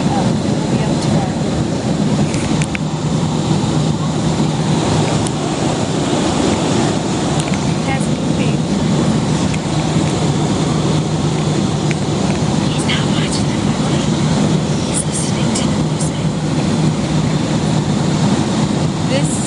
We'll be up tomorrow. Has anything. He's not watching the movie. He's listening to the music. This